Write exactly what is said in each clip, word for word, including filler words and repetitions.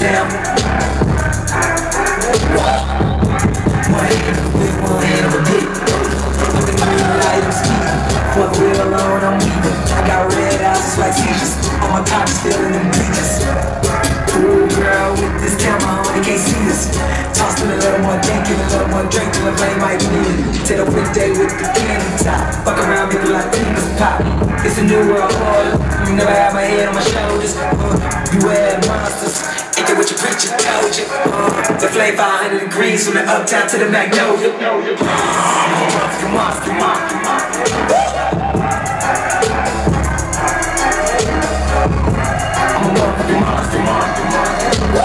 Sam. One hand of a whip, one hand of a dick. I'm the new light of speed. Fuck real alone, I'm weaving. I got red eyes like seizures. On my pockets feeling them bleachers. Ooh, girl, with this camera on, they can't see us. Toss them a little more drink, give a little more drink till the flame might need it. Take a quick day with the candy top. Fuck around, make it like things pop. It's a new world order. You never have my head on my shoulders. Uh, beware monsters. Ain't that what your preacher told you? Uh, the flame five hundred degrees from the uptown to the Magnolia. Uh, monster, monster, monster, monster. I'm a motherfucking monster, monster, monster.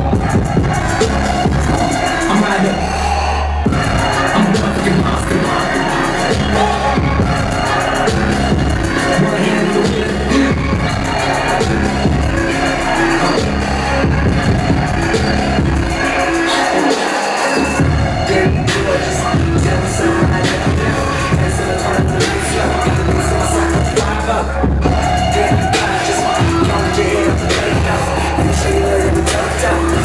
I'm right up. I'm a motherfucking monster, monster. One hand in the wheel. Damn, you gorgeous. Tell me something I never know. Pass it up on the light slow. Got the roots on my sock up to five up. Damn, you gorgeous. Don't get your head up to the plate now. Let me show you where you can talk, talk.